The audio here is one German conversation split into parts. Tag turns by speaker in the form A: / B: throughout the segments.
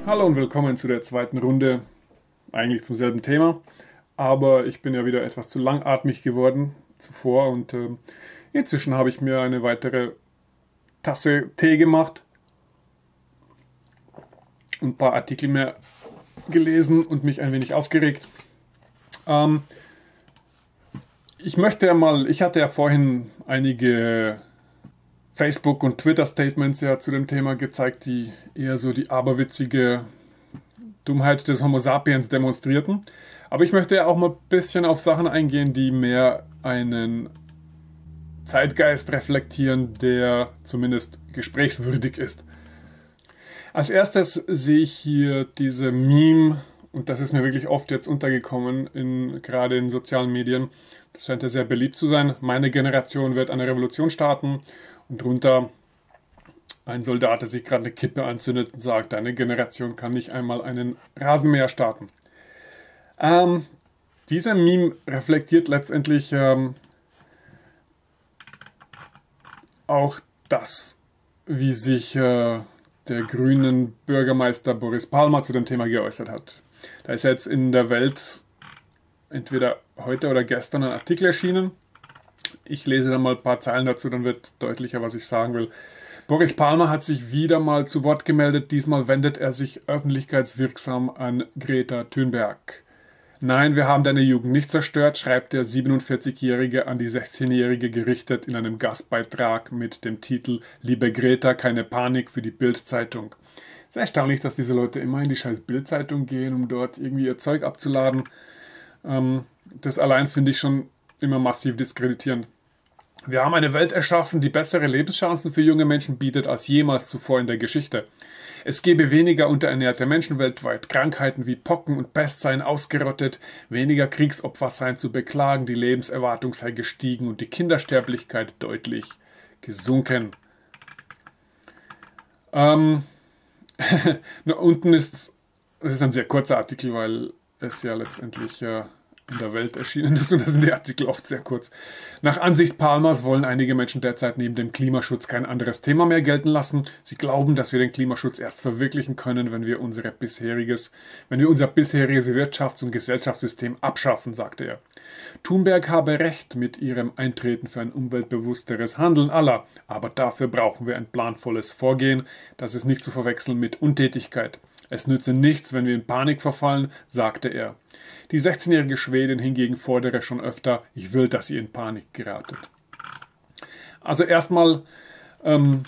A: Hallo und willkommen zu der zweiten Runde, eigentlich zum selben Thema, aber ich bin ja wieder etwas zu langatmig geworden zuvor und inzwischen habe ich mir eine weitere Tasse Tee gemacht und ein paar Artikel mehr gelesen und mich ein wenig aufgeregt. Ähm, ich hatte ja vorhin einige Facebook- und Twitter-Statements ja zu dem Thema gezeigt, die eher so die aberwitzige Dummheit des Homo sapiens demonstrierten. Aber ich möchte ja auch mal ein bisschen auf Sachen eingehen, die mehr einen Zeitgeist reflektieren, der zumindest gesprächswürdig ist. Als erstes sehe ich hier diese Meme, und das ist mir wirklich oft jetzt untergekommen, gerade in sozialen Medien. Das scheint ja sehr beliebt zu sein. Meine Generation wird eine Revolution starten und drunter ein Soldat, der sich gerade eine Kippe anzündet und sagt, deine Generation kann nicht einmal einen Rasenmäher starten. Dieser Meme reflektiert letztendlich auch das, wie sich der grünen Bürgermeister Boris Palmer zu dem Thema geäußert hat. Da ist jetzt in der Welt entweder heute oder gestern ein Artikel erschienen. Ich lese dann mal ein paar Zeilen dazu, dann wird deutlicher, was ich sagen will. Boris Palmer hat sich wieder mal zu Wort gemeldet. Diesmal wendet er sich öffentlichkeitswirksam an Greta Thunberg. Nein, wir haben deine Jugend nicht zerstört, schreibt der 47-Jährige an die 16-Jährige gerichtet in einem Gastbeitrag mit dem Titel Liebe Greta, keine Panik für die Bild-Zeitung. Es ist erstaunlich, dass diese Leute immer in die scheiß Bild-Zeitung gehen, um dort irgendwie ihr Zeug abzuladen. Das allein finde ich schon immer massiv diskreditierend. Wir haben eine Welt erschaffen, die bessere Lebenschancen für junge Menschen bietet als jemals zuvor in der Geschichte. Es gebe weniger unterernährte Menschen weltweit, Krankheiten wie Pocken und Pest seien ausgerottet, weniger Kriegsopfer seien zu beklagen, die Lebenserwartung sei gestiegen und die Kindersterblichkeit deutlich gesunken. Unten das ist ein sehr kurzer Artikel, weil es ja letztendlich in der Welt erschienen ist und da sind die Artikel oft sehr kurz. Nach Ansicht Palmers wollen einige Menschen derzeit neben dem Klimaschutz kein anderes Thema mehr gelten lassen. Sie glauben, dass wir den Klimaschutz erst verwirklichen können, wenn wir unser bisheriges Wirtschafts- und Gesellschaftssystem abschaffen, sagte er. Thunberg habe recht mit ihrem Eintreten für ein umweltbewussteres Handeln aller, aber dafür brauchen wir ein planvolles Vorgehen, das ist nicht zu verwechseln mit Untätigkeit. Es nütze nichts, wenn wir in Panik verfallen, sagte er. Die 16-jährige Schwedin hingegen fordere schon öfter, ich will, dass ihr in Panik geratet. Also erstmal, wenn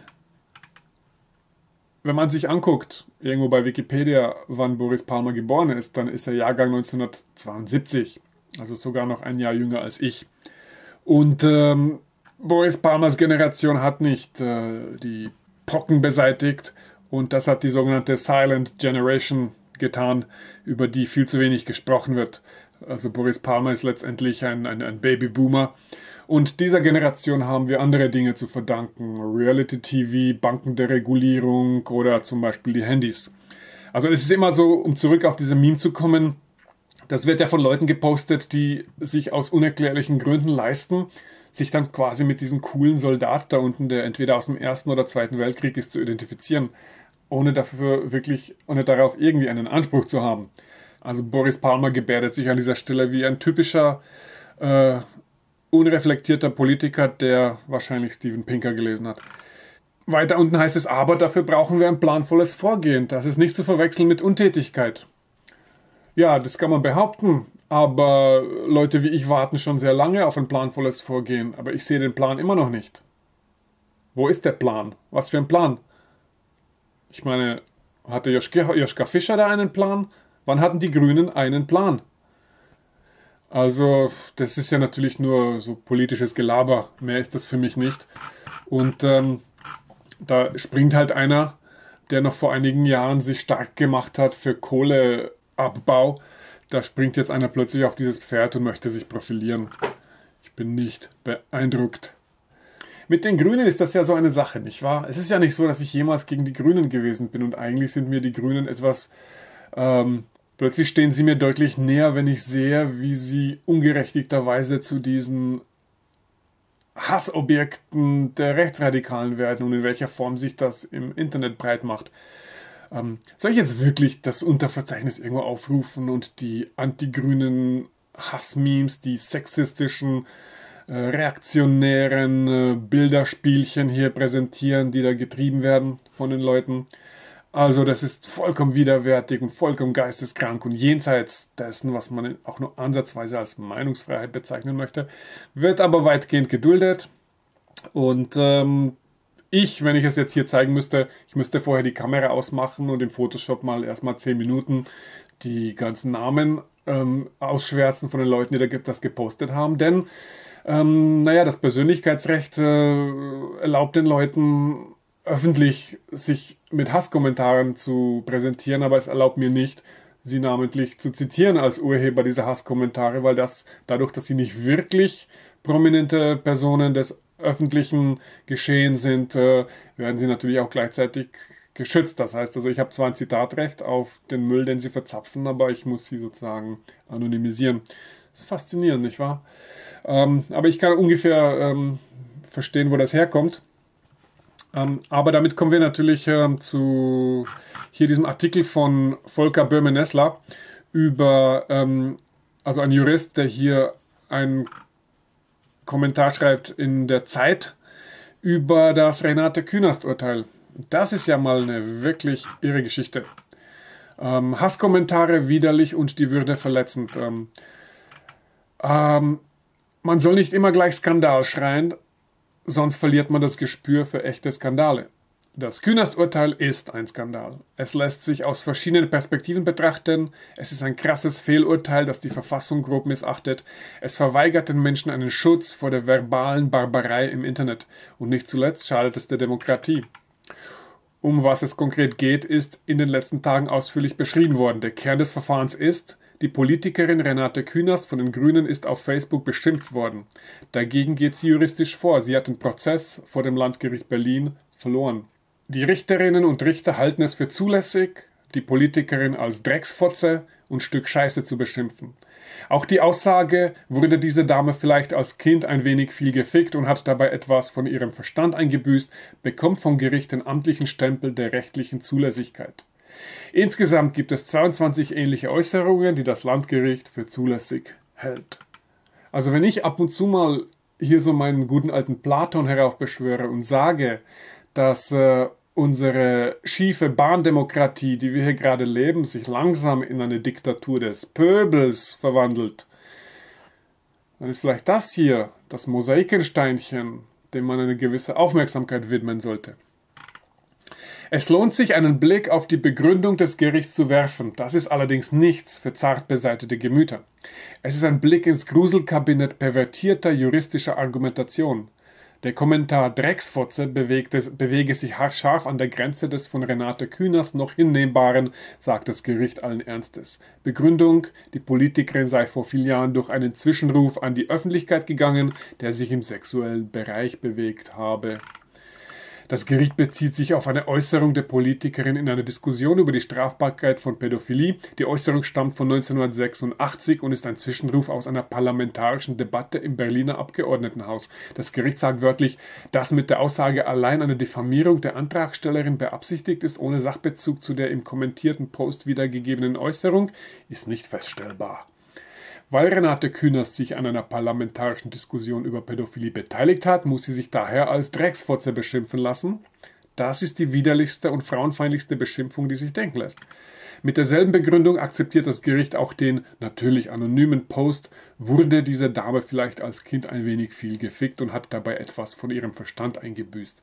A: man sich anguckt, irgendwo bei Wikipedia, wann Boris Palmer geboren ist, dann ist er Jahrgang 1972, also sogar noch ein Jahr jünger als ich. Und Boris Palmers Generation hat nicht die Pocken beseitigt, und das hat die sogenannte Silent Generation getan, über die viel zu wenig gesprochen wird. Also Boris Palmer ist letztendlich ein Babyboomer. Und dieser Generation haben wir andere Dinge zu verdanken. Reality-TV, Bankenderegulierung oder zum Beispiel die Handys. Also es ist immer so, um zurück auf diese Meme zu kommen, das wird ja von Leuten gepostet, die sich aus unerklärlichen Gründen leisten, sich dann quasi mit diesem coolen Soldat da unten, der entweder aus dem Ersten oder Zweiten Weltkrieg ist, zu identifizieren, ohne darauf irgendwie einen Anspruch zu haben. Also Boris Palmer gebärdet sich an dieser Stelle wie ein typischer, unreflektierter Politiker, der wahrscheinlich Steven Pinker gelesen hat. Weiter unten heißt es, aber dafür brauchen wir ein planvolles Vorgehen. Das ist nicht zu verwechseln mit Untätigkeit. Ja, das kann man behaupten, aber Leute wie ich warten schon sehr lange auf ein planvolles Vorgehen, aber ich sehe den Plan immer noch nicht. Wo ist der Plan? Was für ein Plan? Ich meine, hatte Joschka Fischer da einen Plan? Wann hatten die Grünen einen Plan? Also, das ist ja natürlich nur so politisches Gelaber. Mehr ist das für mich nicht. Und da springt halt einer, der noch vor einigen Jahren sich stark gemacht hat für Kohleabbau. Da springt jetzt einer plötzlich auf dieses Pferd und möchte sich profilieren. Ich bin nicht beeindruckt. Mit den Grünen ist das ja so eine Sache, nicht wahr? Es ist ja nicht so, dass ich jemals gegen die Grünen gewesen bin und eigentlich sind mir die Grünen etwas... plötzlich stehen sie mir deutlich näher, wenn ich sehe, wie sie ungerechtigterweise zu diesen Hassobjekten der Rechtsradikalen werden und in welcher Form sich das im Internet breit macht. Soll ich jetzt wirklich das Unterverzeichnis irgendwo aufrufen und die antigrünen Hassmemes, die sexistischen, reaktionären Bilderspielchen hier präsentieren, die da getrieben werden von den Leuten? Also das ist vollkommen widerwärtig und vollkommen geisteskrank und jenseits dessen, was man auch nur ansatzweise als Meinungsfreiheit bezeichnen möchte, wird aber weitgehend geduldet. Und wenn ich es jetzt hier zeigen müsste, ich müsste vorher die Kamera ausmachen und im Photoshop mal erstmal 10 Minuten die ganzen Namen ausschwärzen von den Leuten, die das gepostet haben. Denn, das Persönlichkeitsrecht erlaubt den Leuten öffentlich sich mit Hasskommentaren zu präsentieren, aber es erlaubt mir nicht, sie namentlich zu zitieren als Urheber dieser Hasskommentare, weil dadurch, dass sie nicht wirklich prominente Personen des öffentlichen Geschehen sind, werden sie natürlich auch gleichzeitig geschützt. Das heißt also, ich habe zwar ein Zitatrecht auf den Müll, den sie verzapfen, aber ich muss sie sozusagen anonymisieren. Das ist faszinierend, nicht wahr? Aber ich kann ungefähr verstehen, wo das herkommt. Aber damit kommen wir natürlich zu hier diesem Artikel von Volker Böhme-Nessler über, also ein Jurist, der hier einen Kommentar schreibt in der Zeit über das Renate Künast-Urteil. Das ist ja mal eine wirklich irre Geschichte. Hasskommentare widerlich und die Würde verletzend. Man soll nicht immer gleich Skandal schreien, sonst verliert man das Gespür für echte Skandale. Das Künast-Urteil ist ein Skandal. Es lässt sich aus verschiedenen Perspektiven betrachten. Es ist ein krasses Fehlurteil, das die Verfassung grob missachtet. Es verweigert den Menschen einen Schutz vor der verbalen Barbarei im Internet. Und nicht zuletzt schadet es der Demokratie. Um was es konkret geht, ist in den letzten Tagen ausführlich beschrieben worden. Der Kern des Verfahrens ist: Die Politikerin Renate Künast von den Grünen ist auf Facebook beschimpft worden. Dagegen geht sie juristisch vor. Sie hat den Prozess vor dem Landgericht Berlin verloren. Die Richterinnen und Richter halten es für zulässig, die Politikerin als Drecksfotze und Stück Scheiße zu beschimpfen. Auch die Aussage, wurde diese Dame vielleicht als Kind ein wenig viel gefickt und hat dabei etwas von ihrem Verstand eingebüßt, bekommt vom Gericht den amtlichen Stempel der rechtlichen Zulässigkeit. Insgesamt gibt es 22 ähnliche Äußerungen, die das Landgericht für zulässig hält. Also wenn ich ab und zu mal hier so meinen guten alten Platon heraufbeschwöre und sage, dass unsere schiefe Bahndemokratie, die wir hier gerade leben, sich langsam in eine Diktatur des Pöbels verwandelt, dann ist vielleicht das hier das Mosaikensteinchen, dem man eine gewisse Aufmerksamkeit widmen sollte. Es lohnt sich, einen Blick auf die Begründung des Gerichts zu werfen. Das ist allerdings nichts für zart beseitete Gemüter. Es ist ein Blick ins Gruselkabinett pervertierter juristischer Argumentation. Der Kommentar Drecksfotze bewege sich scharf an der Grenze des von Renate Künast noch Hinnehmbaren, sagt das Gericht allen Ernstes. Begründung: Die Politikerin sei vor vielen Jahren durch einen Zwischenruf an die Öffentlichkeit gegangen, der sich im sexuellen Bereich bewegt habe. Das Gericht bezieht sich auf eine Äußerung der Politikerin in einer Diskussion über die Strafbarkeit von Pädophilie. Die Äußerung stammt von 1986 und ist ein Zwischenruf aus einer parlamentarischen Debatte im Berliner Abgeordnetenhaus. Das Gericht sagt wörtlich, dass mit der Aussage allein eine Diffamierung der Antragstellerin beabsichtigt ist, ohne Sachbezug zu der im kommentierten Post wiedergegebenen Äußerung, ist nicht feststellbar. Weil Renate Künast sich an einer parlamentarischen Diskussion über Pädophilie beteiligt hat, muss sie sich daher als Drecksfotze beschimpfen lassen. Das ist die widerlichste und frauenfeindlichste Beschimpfung, die sich denken lässt. Mit derselben Begründung akzeptiert das Gericht auch den, natürlich anonymen Post, wurde diese Dame vielleicht als Kind ein wenig viel gefickt und hat dabei etwas von ihrem Verstand eingebüßt.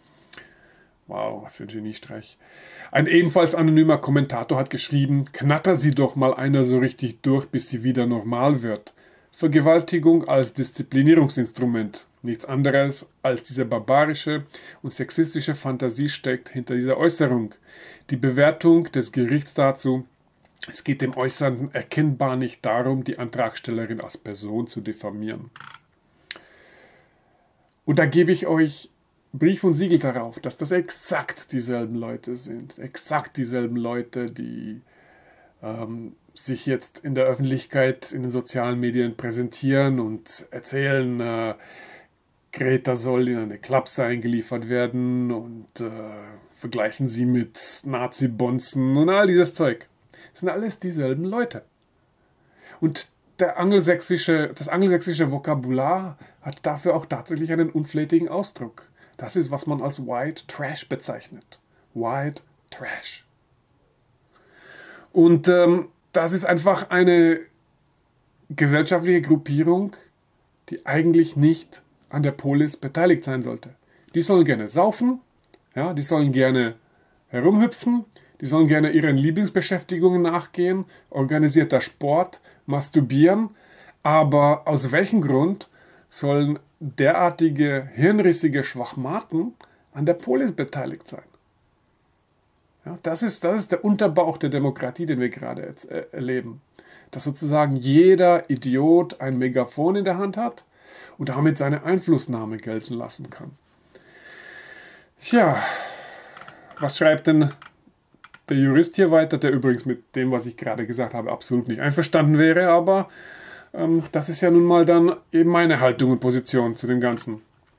A: Wow, was für ein Geniestreich. Ein ebenfalls anonymer Kommentator hat geschrieben, knatter sie doch mal einer so richtig durch, bis sie wieder normal wird. Vergewaltigung als Disziplinierungsinstrument. Nichts anderes als diese barbarische und sexistische Fantasie steckt hinter dieser Äußerung. Die Bewertung des Gerichts dazu: Es geht dem Äußernden erkennbar nicht darum, die Antragstellerin als Person zu diffamieren. Und da gebe ich euch Brief und Siegel darauf, dass das exakt dieselben Leute sind. Exakt dieselben Leute, die sich jetzt in der Öffentlichkeit, in den sozialen Medien präsentieren und erzählen, Greta soll in eine Klapse eingeliefert werden und vergleichen sie mit Nazi-Bonzen und all dieses Zeug. Das sind alles dieselben Leute. Und das angelsächsische Vokabular hat dafür auch tatsächlich einen unflätigen Ausdruck. Das ist, was man als White Trash bezeichnet. White Trash. Und das ist einfach eine gesellschaftliche Gruppierung, die eigentlich nicht an der Polis beteiligt sein sollte. Die sollen gerne saufen, ja, die sollen gerne herumhüpfen, die sollen gerne ihren Lieblingsbeschäftigungen nachgehen, organisierter Sport, masturbieren, aber aus welchem Grund sollen derartige hirnrissige Schwachmaten an der Polis beteiligt sein? Ja, das ist der Unterbauch der Demokratie, den wir gerade jetzt erleben. Dass sozusagen jeder Idiot ein Megafon in der Hand hat und damit seine Einflussnahme gelten lassen kann. Tja, was schreibt denn der Jurist hier weiter, der übrigens mit dem, was ich gerade gesagt habe, absolut nicht einverstanden wäre, aber das ist ja nun mal dann eben meine Haltung und Position zu dem Ganzen.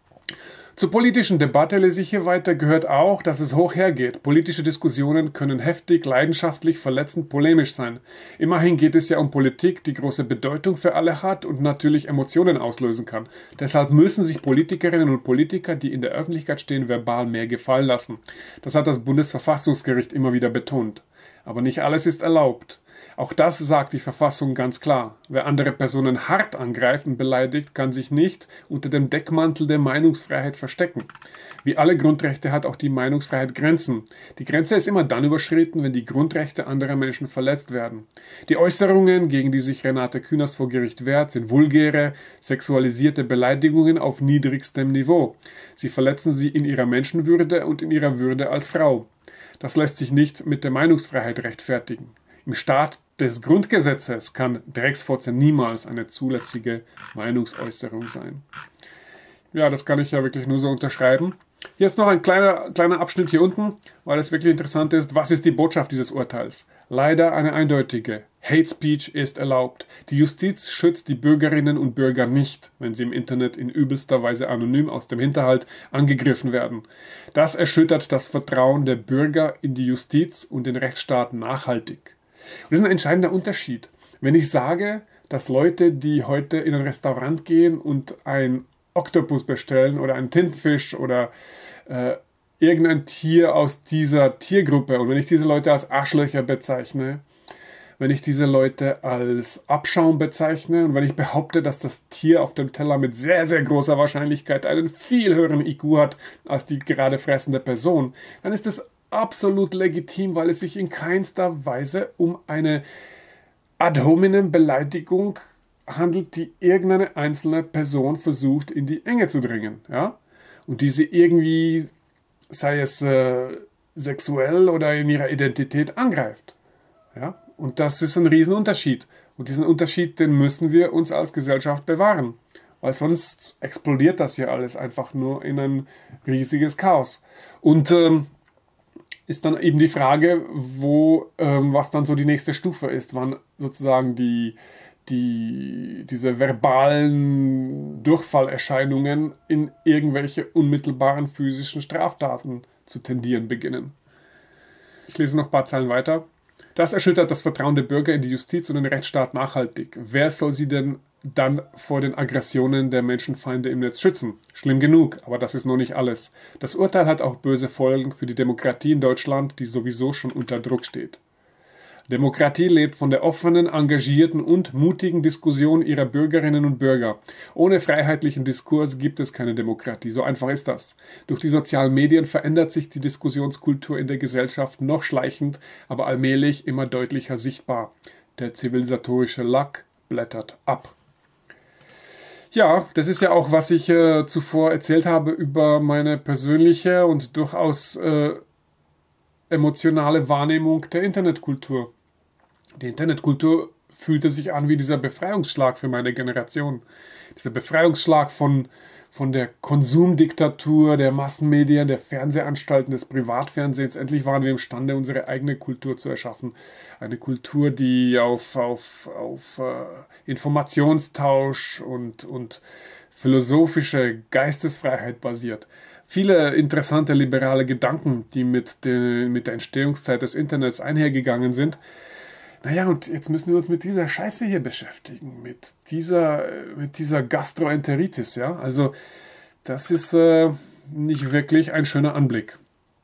A: Zur politischen Debatte, lese ich hier weiter, gehört auch, dass es hoch hergeht. Politische Diskussionen können heftig, leidenschaftlich, verletzend, polemisch sein. Immerhin geht es ja um Politik, die große Bedeutung für alle hat und natürlich Emotionen auslösen kann. Deshalb müssen sich Politikerinnen und Politiker, die in der Öffentlichkeit stehen, verbal mehr gefallen lassen. Das hat das Bundesverfassungsgericht immer wieder betont. Aber nicht alles ist erlaubt. Auch das sagt die Verfassung ganz klar. Wer andere Personen hart angreift und beleidigt, kann sich nicht unter dem Deckmantel der Meinungsfreiheit verstecken. Wie alle Grundrechte hat auch die Meinungsfreiheit Grenzen. Die Grenze ist immer dann überschritten, wenn die Grundrechte anderer Menschen verletzt werden. Die Äußerungen, gegen die sich Renate Künast vor Gericht wehrt, sind vulgäre, sexualisierte Beleidigungen auf niedrigstem Niveau. Sie verletzen sie in ihrer Menschenwürde und in ihrer Würde als Frau. Das lässt sich nicht mit der Meinungsfreiheit rechtfertigen. Im Staat des Grundgesetzes kann Drecksfotze niemals eine zulässige Meinungsäußerung sein. Ja, das kann ich ja wirklich nur so unterschreiben. Hier ist noch ein kleiner Abschnitt hier unten, weil es wirklich interessant ist. Was ist die Botschaft dieses Urteils? Leider eine eindeutige. Hate Speech ist erlaubt. Die Justiz schützt die Bürgerinnen und Bürger nicht, wenn sie im Internet in übelster Weise anonym aus dem Hinterhalt angegriffen werden. Das erschüttert das Vertrauen der Bürger in die Justiz und den Rechtsstaat nachhaltig. Und das ist ein entscheidender Unterschied. Wenn ich sage, dass Leute, die heute in ein Restaurant gehen und einen Oktopus bestellen oder einen Tintenfisch oder irgendein Tier aus dieser Tiergruppe, und wenn ich diese Leute als Arschlöcher bezeichne, wenn ich diese Leute als Abschaum bezeichne und wenn ich behaupte, dass das Tier auf dem Teller mit sehr, sehr großer Wahrscheinlichkeit einen viel höheren IQ hat als die gerade fressende Person, dann ist das absolut legitim, weil es sich in keinster Weise um eine ad hominem Beleidigung handelt, die irgendeine einzelne Person versucht, in die Enge zu dringen. Ja? Und diese irgendwie, sei es sexuell oder in ihrer Identität, angreift. Ja? Und das ist ein Riesenunterschied. Und diesen Unterschied, den müssen wir uns als Gesellschaft bewahren. Weil sonst explodiert das hier alles einfach nur in ein riesiges Chaos. Und ist dann eben die Frage, was dann so die nächste Stufe ist, wann sozusagen diese verbalen Durchfallerscheinungen in irgendwelche unmittelbaren physischen Straftaten zu tendieren beginnen. Ich lese noch ein paar Zeilen weiter. Das erschüttert das Vertrauen der Bürger in die Justiz und den Rechtsstaat nachhaltig. Wer soll sie denn dann vor den Aggressionen der Menschenfeinde im Netz schützen? Schlimm genug, aber das ist noch nicht alles. Das Urteil hat auch böse Folgen für die Demokratie in Deutschland, die sowieso schon unter Druck steht. Demokratie lebt von der offenen, engagierten und mutigen Diskussion ihrer Bürgerinnen und Bürger. Ohne freiheitlichen Diskurs gibt es keine Demokratie. So einfach ist das. Durch die sozialen Medien verändert sich die Diskussionskultur in der Gesellschaft noch schleichend, aber allmählich immer deutlicher sichtbar. Der zivilisatorische Lack blättert ab. Ja, das ist ja auch, was ich zuvor erzählt habe über meine persönliche und durchaus emotionale Wahrnehmung der Internetkultur. Die Internetkultur fühlte sich an wie dieser Befreiungsschlag für meine Generation. Dieser Befreiungsschlag von der Konsumdiktatur, der Massenmedien, der Fernsehanstalten, des Privatfernsehens. Endlich waren wir imstande, unsere eigene Kultur zu erschaffen. Eine Kultur, die auf Informationstausch und philosophische Geistesfreiheit basiert. viele interessante liberale Gedanken, die mit der Entstehungszeit des Internets einhergegangen sind. Naja, und jetzt müssen wir uns mit dieser Scheiße hier beschäftigen, mit dieser Gastroenteritis, ja. Also, das ist nicht wirklich ein schöner Anblick.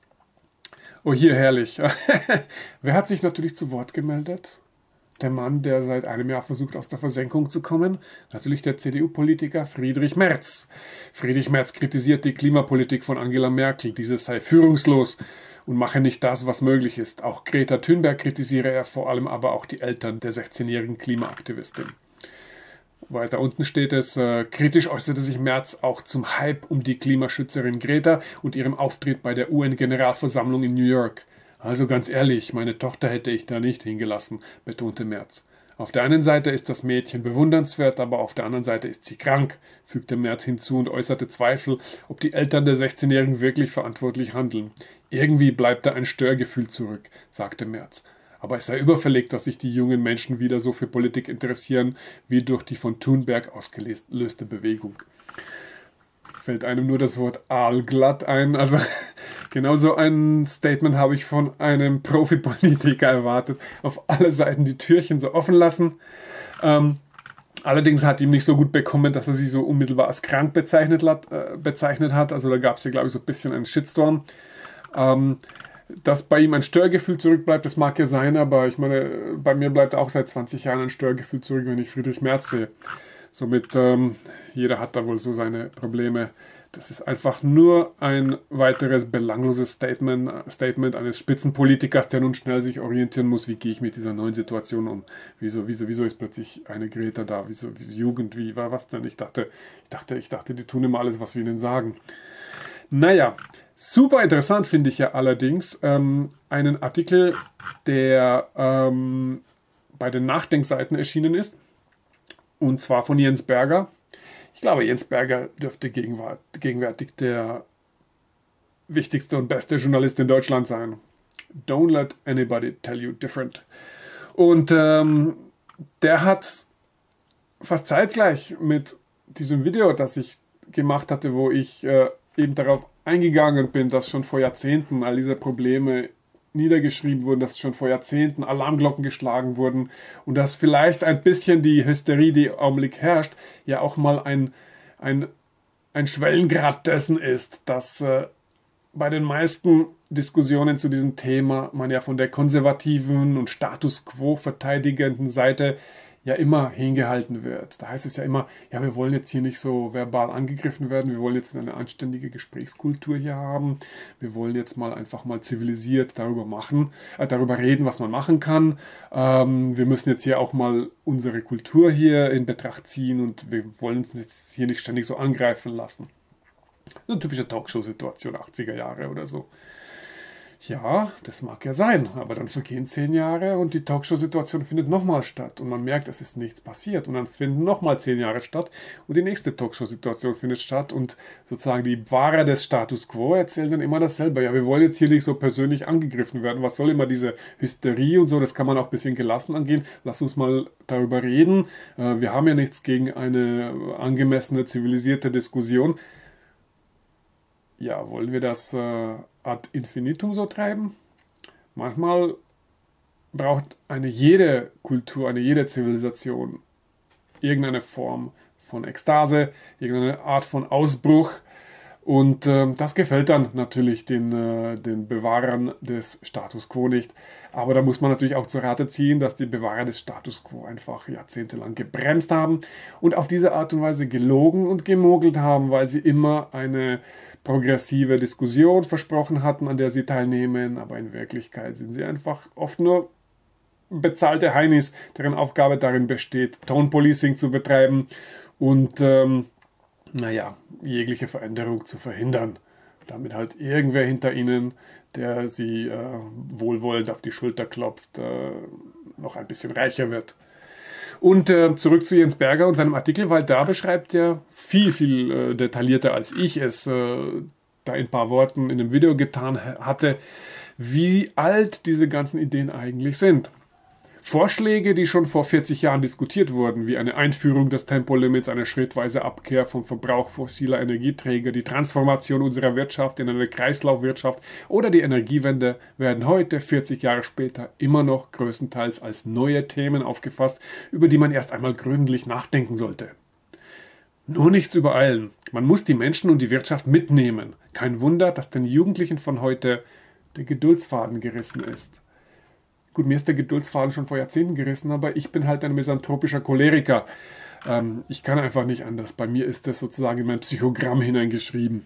A: Oh, hier herrlich. Wer hat sich natürlich zu Wort gemeldet? Der Mann, der seit einem Jahr versucht, aus der Versenkung zu kommen. Natürlich der CDU-Politiker Friedrich Merz. Friedrich Merz kritisiert die Klimapolitik von Angela Merkel. Diese sei führungslos und mache nicht das, was möglich ist. Auch Greta Thunberg kritisiere er, vor allem aber auch die Eltern der 16-jährigen Klimaaktivistin. Weiter unten steht es, kritisch äußerte sich Merz auch zum Hype um die Klimaschützerin Greta und ihrem Auftritt bei der UN-Generalversammlung in New York. Also ganz ehrlich, meine Tochter hätte ich da nicht hingelassen, betonte Merz. Auf der einen Seite ist das Mädchen bewundernswert, aber auf der anderen Seite ist sie krank, fügte Merz hinzu und äußerte Zweifel, ob die Eltern der 16-Jährigen wirklich verantwortlich handeln. Irgendwie bleibt da ein Störgefühl zurück, sagte Merz. Aber es sei überfällig, dass sich die jungen Menschen wieder so für Politik interessieren, wie durch die von Thunberg ausgelöste Bewegung. Fällt einem nur das Wort aalglatt ein. Also genauso ein Statement habe ich von einem Profi-Politiker erwartet. Auf alle Seiten die Türchen so offen lassen. Allerdings hat ihm nicht so gut bekommen, dass er sie so unmittelbar als krank bezeichnet hat. Also da gab es ja, glaube ich, so ein bisschen einen Shitstorm. Dass bei ihm ein Störgefühl zurückbleibt, das mag ja sein, aber ich meine, bei mir bleibt auch seit 20 Jahren ein Störgefühl zurück, wenn ich Friedrich Merz sehe. Somit, jeder hat da wohl so seine Probleme. Das ist einfach nur ein weiteres belangloses Statement eines Spitzenpolitikers, der nun schnell sich orientieren muss, wie gehe ich mit dieser neuen Situation um. Wieso ist plötzlich eine Greta da? Wieso Jugend? Wie war was denn? Ich dachte, die tun immer alles, was wir ihnen sagen. Naja, super interessant finde ich ja allerdings einen Artikel, der bei den Nachdenkseiten erschienen ist. Und zwar von Jens Berger. Ich glaube, Jens Berger dürfte gegenwärtig der wichtigste und beste Journalist in Deutschland sein. Don't let anybody tell you different. Und der hat fast zeitgleich mit diesem Video, das ich gemacht hatte, wo ich eben darauf eingegangen bin, dass schon vor Jahrzehnten all diese Probleme niedergeschrieben wurden, dass schon vor Jahrzehnten Alarmglocken geschlagen wurden und dass vielleicht ein bisschen die Hysterie, die im Augenblick herrscht, ja auch mal ein Schwellengrad dessen ist, dass bei den meisten Diskussionen zu diesem Thema man ja von der konservativen und Status quo verteidigenden Seite ja immer hingehalten wird. Da heißt es ja immer, ja, wir wollen jetzt hier nicht so verbal angegriffen werden, wir wollen jetzt eine anständige Gesprächskultur hier haben, wir wollen jetzt einfach mal zivilisiert darüber reden, was man machen kann. Wir müssen jetzt hier auch mal unsere Kultur hier in Betracht ziehen und wir wollen uns jetzt hier nicht ständig so angreifen lassen. So eine typische Talkshow-Situation, 80er Jahre oder so. Ja, das mag ja sein, aber dann vergehen 10 Jahre und die Talkshow-Situation findet nochmal statt und man merkt, es ist nichts passiert und dann finden nochmal 10 Jahre statt und die nächste Talkshow-Situation findet statt und sozusagen die Wahrer des Status Quo erzählen dann immer dasselbe. Ja, wir wollen jetzt hier nicht so persönlich angegriffen werden, was soll immer diese Hysterie und so, das kann man auch ein bisschen gelassen angehen. Lass uns mal darüber reden. Wir haben ja nichts gegen eine angemessene, zivilisierte Diskussion. Ja, wollen wir das ad infinitum so treiben? Manchmal braucht jede Kultur, jede Zivilisation irgendeine Form von Ekstase, irgendeine Art von Ausbruch. Und das gefällt dann natürlich den Bewahrern des Status Quo nicht. Aber da muss man natürlich auch zur Rate ziehen, dass die Bewahrer des Status Quo einfach jahrzehntelang gebremst haben und auf diese Art und Weise gelogen und gemogelt haben, weil sie immer eine progressive Diskussion versprochen hatten, an der sie teilnehmen, aber in Wirklichkeit sind sie einfach oft nur bezahlte Heinis, deren Aufgabe darin besteht, Tone Policing zu betreiben und jegliche Veränderung zu verhindern. Damit halt irgendwer hinter ihnen, der sie wohlwollend auf die Schulter klopft, noch ein bisschen reicher wird. Und zurück zu Jens Berger und seinem Artikel, weil da beschreibt er viel detaillierter, als ich es da in ein paar Worten in dem Video getan hatte, wie alt diese ganzen Ideen eigentlich sind. Vorschläge, die schon vor 40 Jahren diskutiert wurden, wie eine Einführung des Tempolimits, eine schrittweise Abkehr vom Verbrauch fossiler Energieträger, die Transformation unserer Wirtschaft in eine Kreislaufwirtschaft oder die Energiewende, werden heute, 40 Jahre später, immer noch größtenteils als neue Themen aufgefasst, über die man erst einmal gründlich nachdenken sollte. Nur nichts übereilen. Man muss die Menschen und die Wirtschaft mitnehmen. Kein Wunder, dass den Jugendlichen von heute der Geduldsfaden gerissen ist. Gut, mir ist der Geduldsfaden schon vor Jahrzehnten gerissen, aber ich bin halt ein misanthropischer Choleriker. Ich kann einfach nicht anders. Bei mir ist das sozusagen in mein Psychogramm hineingeschrieben.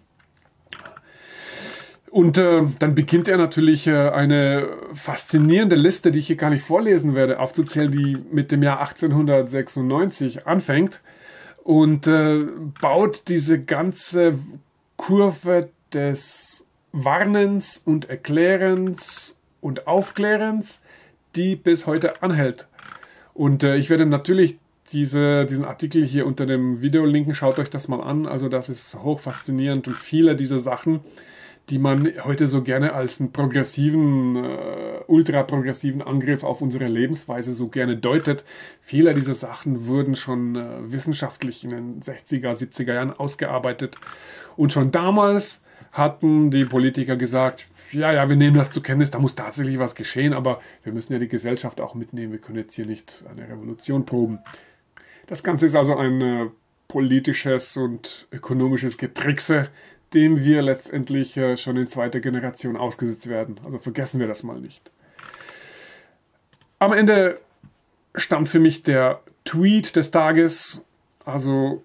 A: Und dann beginnt er natürlich eine faszinierende Liste, die ich hier gar nicht vorlesen werde, aufzuzählen, die mit dem Jahr 1896 anfängt und baut diese ganze Kurve des Warnens und Erklärens und Aufklärens, die bis heute anhält. Und ich werde natürlich diesen Artikel hier unter dem Video linken. Schaut euch das mal an. Also das ist hoch faszinierend und viele dieser Sachen, die man heute so gerne als einen progressiven, ultraprogressiven Angriff auf unsere Lebensweise so gerne deutet. Viele dieser Sachen wurden schon wissenschaftlich in den 60er, 70er Jahren ausgearbeitet. Und schon damals hatten die Politiker gesagt, ja, wir nehmen das zur Kenntnis, da muss tatsächlich was geschehen, aber wir müssen ja die Gesellschaft auch mitnehmen, wir können jetzt hier nicht eine Revolution proben. Das Ganze ist also ein politisches und ökonomisches Getrickse, dem wir letztendlich schon in zweiter Generation ausgesetzt werden. Also vergessen wir das mal nicht. Am Ende stammt für mich der Tweet des Tages, also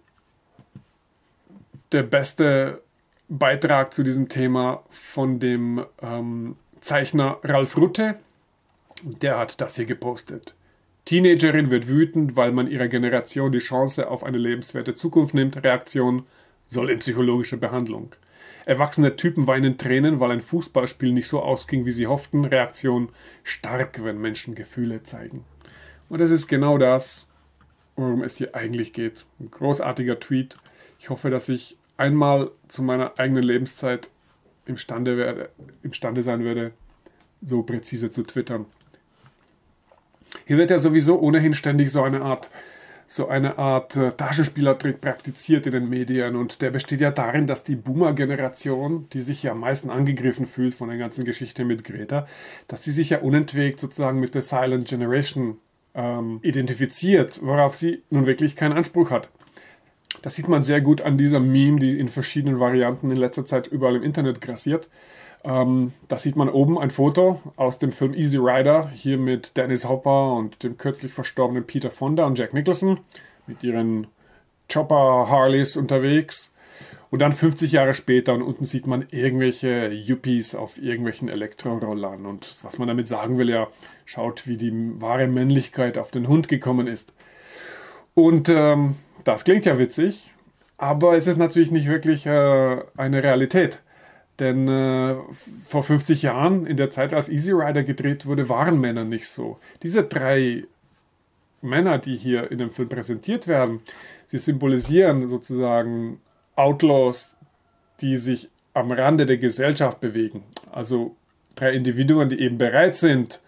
A: der beste Beitrag zu diesem Thema von dem Zeichner Ralf Rutte. Der hat das hier gepostet. Teenagerin wird wütend, weil man ihrer Generation die Chance auf eine lebenswerte Zukunft nimmt. Reaktion: soll in psychologische Behandlung. Erwachsene Typen weinen Tränen, weil ein Fußballspiel nicht so ausging, wie sie hofften. Reaktion: stark, wenn Menschen Gefühle zeigen. Und das ist genau das, worum es hier eigentlich geht. Ein großartiger Tweet. Ich hoffe, dass ich einmal zu meiner eigenen Lebenszeit imstande sein werde, so präzise zu twittern. Hier wird ja sowieso ohnehin ständig so eine Art Taschenspielertrick praktiziert in den Medien, und der besteht ja darin, dass die Boomer-Generation, die sich ja am meisten angegriffen fühlt von der ganzen Geschichte mit Greta, dass sie sich ja unentwegt sozusagen mit der Silent Generation identifiziert, worauf sie nun wirklich keinen Anspruch hat. Das sieht man sehr gut an dieser Meme, die in verschiedenen Varianten in letzter Zeit überall im Internet grassiert. Da sieht man oben ein Foto aus dem Film Easy Rider, hier mit Dennis Hopper und dem kürzlich verstorbenen Peter Fonda und Jack Nicholson mit ihren Chopper-Harleys unterwegs. Und dann 50 Jahre später und unten sieht man irgendwelche Yuppies auf irgendwelchen Elektrorollern. Und was man damit sagen will, ja, schaut, wie die wahre Männlichkeit auf den Hund gekommen ist. Und das klingt ja witzig, aber es ist natürlich nicht wirklich eine Realität. Denn vor 50 Jahren, in der Zeit, als Easy Rider gedreht wurde, waren Männer nicht so. Diese 3 Männer, die hier in dem Film präsentiert werden, sie symbolisieren sozusagen Outlaws, die sich am Rande der Gesellschaft bewegen. Also 3 Individuen, die eben bereit sind,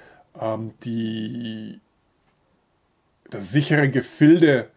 A: das sichere Gefilde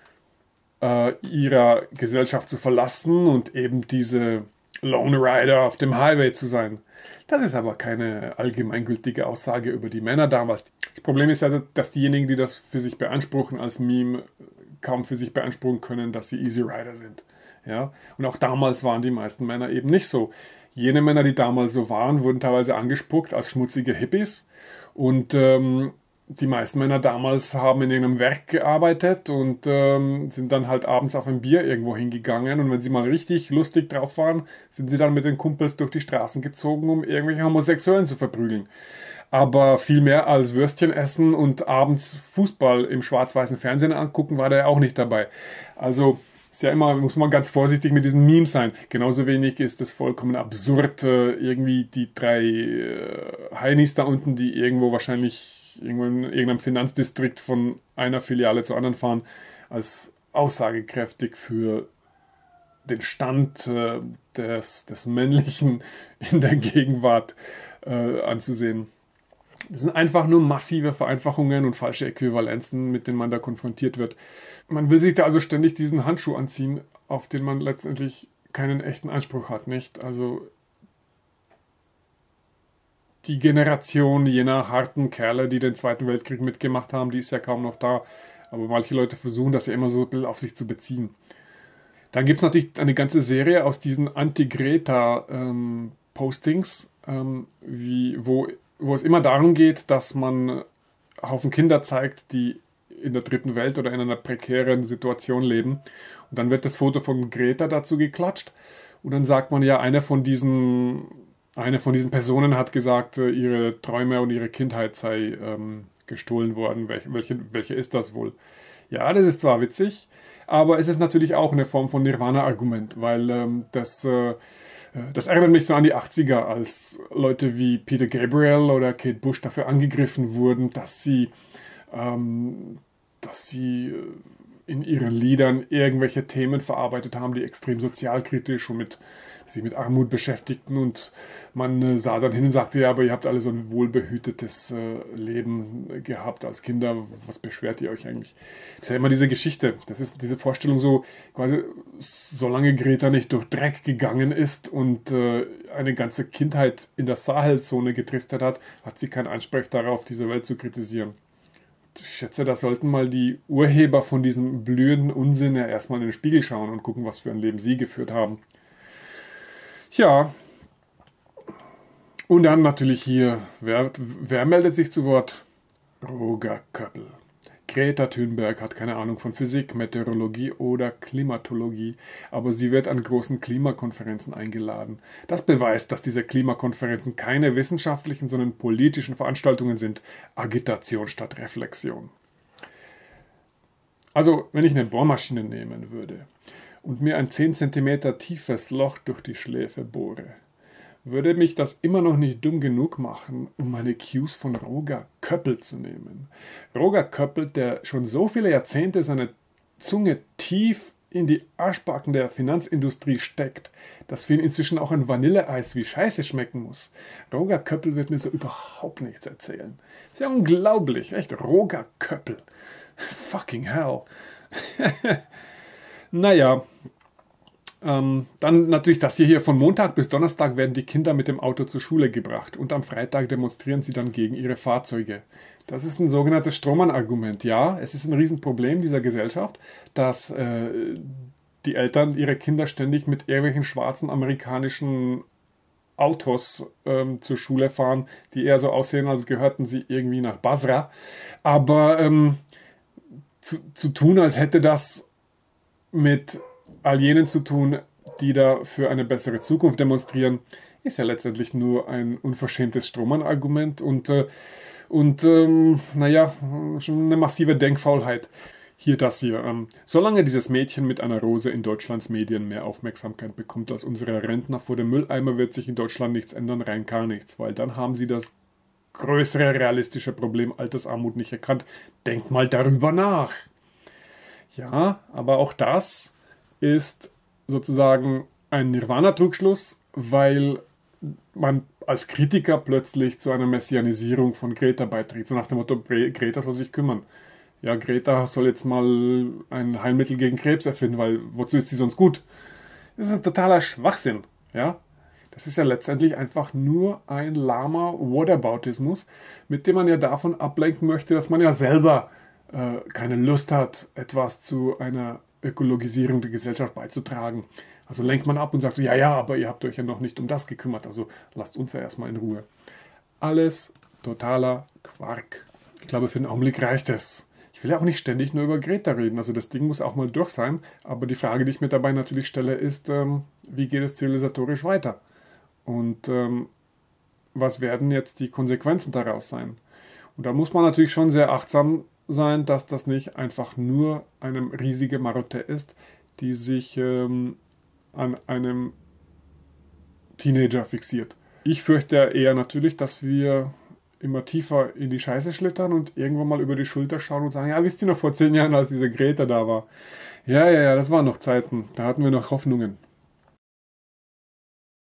A: ihrer Gesellschaft zu verlassen und eben diese Lone Rider auf dem Highway zu sein. Das ist aber keine allgemeingültige Aussage über die Männer damals. Das Problem ist ja, dass diejenigen, die das für sich beanspruchen als Meme, kaum für sich beanspruchen können, dass sie Easy Rider sind. Ja? Und auch damals waren die meisten Männer eben nicht so. Jene Männer, die damals so waren, wurden teilweise angespuckt als schmutzige Hippies. Und die meisten Männer damals haben in irgendeinem Werk gearbeitet und sind dann halt abends auf ein Bier irgendwo hingegangen. Und wenn sie mal richtig lustig drauf waren, sind sie dann mit den Kumpels durch die Straßen gezogen, um irgendwelche Homosexuellen zu verprügeln. Aber viel mehr als Würstchen essen und abends Fußball im schwarz-weißen Fernsehen angucken, war der auch nicht dabei. Also ist ja immer, muss man ganz vorsichtig mit diesen Memes sein. Genauso wenig ist es vollkommen absurd, irgendwie die 3 Heinis da unten, die irgendwo wahrscheinlich irgendwo in irgendeinem Finanzdistrikt von einer Filiale zur anderen fahren, als aussagekräftig für den Stand des Männlichen in der Gegenwart anzusehen. Das sind einfach nur massive Vereinfachungen und falsche Äquivalenzen, mit denen man da konfrontiert wird. Man will sich da also ständig diesen Handschuh anziehen, auf den man letztendlich keinen echten Anspruch hat, nicht? Also die Generation jener harten Kerle, die den Zweiten Weltkrieg mitgemacht haben, die ist ja kaum noch da. Aber manche Leute versuchen das ja immer so ein bisschen auf sich zu beziehen. Dann gibt es natürlich eine ganze Serie aus diesen Anti-Greta-Postings, wo es immer darum geht, dass man einen Haufen Kinder zeigt, die in der dritten Welt oder in einer prekären Situation leben. Und dann wird das Foto von Greta dazu geklatscht. Und dann sagt man ja, eine von diesen Personen hat gesagt, ihre Träume und ihre Kindheit sei gestohlen worden. Welche ist das wohl? Ja, das ist zwar witzig, aber es ist natürlich auch eine Form von Nirvana-Argument, weil das erinnert mich so an die 80er, als Leute wie Peter Gabriel oder Kate Bush dafür angegriffen wurden, dass sie in ihren Liedern irgendwelche Themen verarbeitet haben, die extrem sozialkritisch und sich mit Armut beschäftigten, und man sah dann hin und sagte, ja, aber ihr habt alle so ein wohlbehütetes Leben gehabt als Kinder, was beschwert ihr euch eigentlich? Das ist ja immer diese Geschichte, das ist diese Vorstellung so, quasi, solange Greta nicht durch Dreck gegangen ist und eine ganze Kindheit in der Sahelzone getristet hat, hat sie keinen Anspruch darauf, diese Welt zu kritisieren. Ich schätze, da sollten mal die Urheber von diesem blühenden Unsinn ja erstmal in den Spiegel schauen und gucken, was für ein Leben sie geführt haben. Ja, und dann natürlich hier, wer meldet sich zu Wort? Roger Köppel. Greta Thunberg hat keine Ahnung von Physik, Meteorologie oder Klimatologie, aber sie wird an großen Klimakonferenzen eingeladen. Das beweist, dass diese Klimakonferenzen keine wissenschaftlichen, sondern politischen Veranstaltungen sind. Agitation statt Reflexion. Also, wenn ich eine Bohrmaschine nehmen würde und mir ein 10 cm tiefes Loch durch die Schläfe bohre, würde mich das immer noch nicht dumm genug machen, um meine Cues von Roger Köppel zu nehmen. Roger Köppel, der schon so viele Jahrzehnte seine Zunge tief in die Arschbacken der Finanzindustrie steckt, dass für ihn inzwischen auch ein Vanilleeis wie Scheiße schmecken muss. Roger Köppel wird mir so überhaupt nichts erzählen. Ist ja unglaublich, echt? Roger Köppel. Fucking hell. Naja, dann natürlich das hier von Montag bis Donnerstag werden die Kinder mit dem Auto zur Schule gebracht und am Freitag demonstrieren sie dann gegen ihre Fahrzeuge. Das ist ein sogenanntes Strohmann-Argument. Ja, es ist ein Riesenproblem dieser Gesellschaft, dass die Eltern ihre Kinder ständig mit irgendwelchen schwarzen amerikanischen Autos zur Schule fahren, die eher so aussehen, als gehörten sie irgendwie nach Basra. Aber zu tun, als hätte das mit all jenen zu tun, die da für eine bessere Zukunft demonstrieren, ist ja letztendlich nur ein unverschämtes Strohmann-Argument und naja, schon eine massive Denkfaulheit. Hier das hier. Solange dieses Mädchen mit einer Rose in Deutschlands Medien mehr Aufmerksamkeit bekommt als unsere Rentner vor dem Mülleimer, wird sich in Deutschland nichts ändern, rein gar nichts, weil dann haben sie das größere realistische Problem Altersarmut nicht erkannt. Denkt mal darüber nach. Ja, aber auch das ist sozusagen ein Nirvana-Trugschluss, weil man als Kritiker plötzlich zu einer Messianisierung von Greta beiträgt. So nach dem Motto, Greta soll sich kümmern. Ja, Greta soll jetzt mal ein Heilmittel gegen Krebs erfinden, weil wozu ist sie sonst gut? Das ist ein totaler Schwachsinn. Ja? Das ist ja letztendlich einfach nur ein lahmer Whataboutismus, mit dem man ja davon ablenken möchte, dass man ja selber keine Lust hat, etwas zu einer Ökologisierung der Gesellschaft beizutragen. Also lenkt man ab und sagt so, ja, aber ihr habt euch ja noch nicht um das gekümmert, also lasst uns ja erstmal in Ruhe. Alles totaler Quark. Ich glaube, für den Augenblick reicht es. Ich will ja auch nicht ständig nur über Greta reden, also das Ding muss auch mal durch sein, aber die Frage, die ich mir dabei natürlich stelle, ist, wie geht es zivilisatorisch weiter? Und was werden jetzt die Konsequenzen daraus sein? Und da muss man natürlich schon sehr achtsam sein, dass das nicht einfach nur eine riesige Marotte ist, die sich an einem Teenager fixiert. Ich fürchte eher natürlich, dass wir immer tiefer in die Scheiße schlittern und irgendwann mal über die Schulter schauen und sagen, ja, wisst ihr noch vor 10 Jahren, als diese Greta da war? Ja, das waren noch Zeiten, da hatten wir noch Hoffnungen.